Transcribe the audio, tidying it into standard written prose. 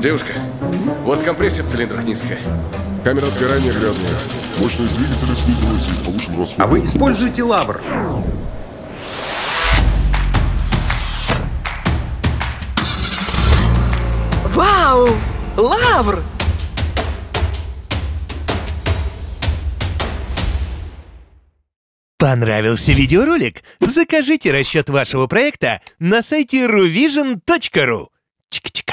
Девушка, у вас компрессия в цилиндрах низкая. Камера сгорания грязная. Мощность двигателя снизилась и повышен расход. А вы используете лавр. Вау! Лавр! Понравился видеоролик? Закажите расчет вашего проекта на сайте ruvision.ru. Чик-чик.